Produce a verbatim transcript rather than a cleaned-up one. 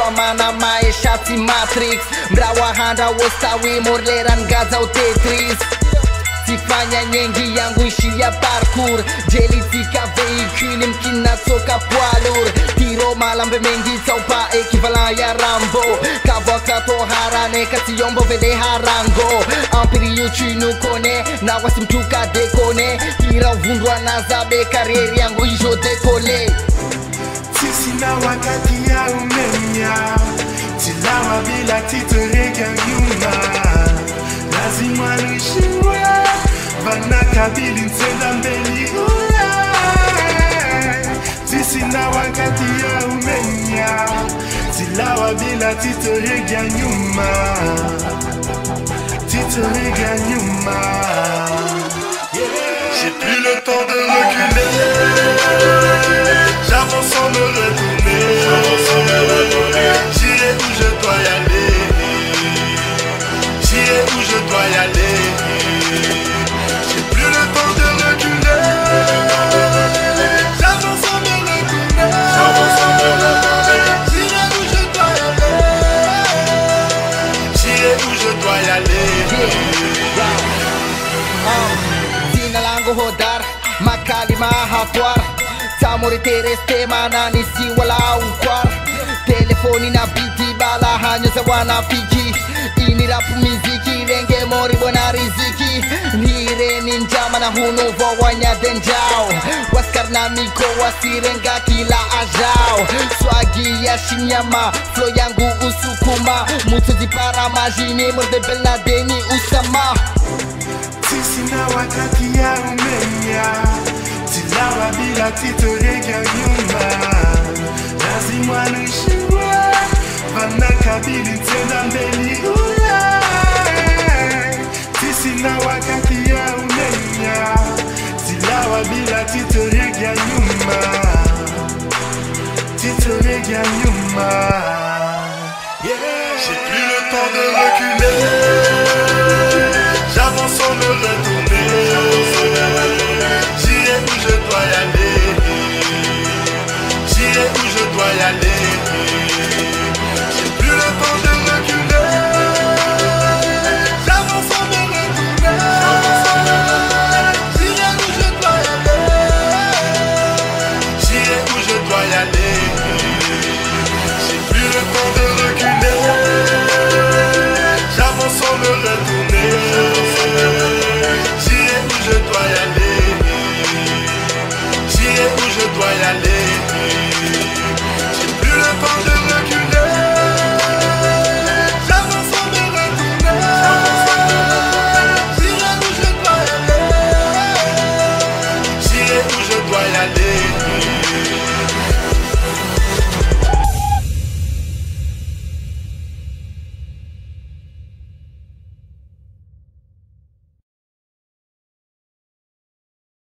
mana maisha si Matrix. Mrawahanda wostawi morleran gaza o Tetris. Sifanya nyengi yangu ishia parkour. Jelitika veicule mkina soka poalur. Tiro malambe mengi saupa equivalent ya Rambo. Kavoka to harane kasi yombo vele harango. Ampiri yuchu nukone na wasimtuka dekone. Tira vundwa na zabe karieri yangu ijo dekole. Sisi na wakati ya umenya. Tilawa bila titorega nyuma. Lazima nishiwe Vanakabili nsenda mbeli ula. Sisi na wakati ya umenya. Tilawa bila titorega nyuma. Titorega nyuma. J'ai plus le temps de reculer. J'avance sans me retourner. J'irai où je dois y aller. J'irai où je dois y aller. J'ai plus le temps de reculer. J'avance sans me retourner. J'avance sans me retourner. J'irai où je dois y aller. J'irai où je dois y aller. Jina langu hodar, makali mahatwar. Samuri tereste manani si wala ukwar. Telefoni na biti bala hanyo za wanafiki. Ini rapu miziki renge mori bona riziki. Nire ninjama na hunuvo wanya denjao. Waskar na miko wasirenga kila ajao. Swagi ya shinyama, flow yangu usukuma. Mutuzi para majini mordebel na deni usama. Sisi na wakati ya umenya. Tilawa bila titorega nyuma. Lazima nishiwe Vanakabili nsenda mbeli ula. Sisi na wakati ya umenya. Tilawa bila titorega nyuma. Titorega nyuma. J'ai plus le temps de reculer. J'avance sans me retourner.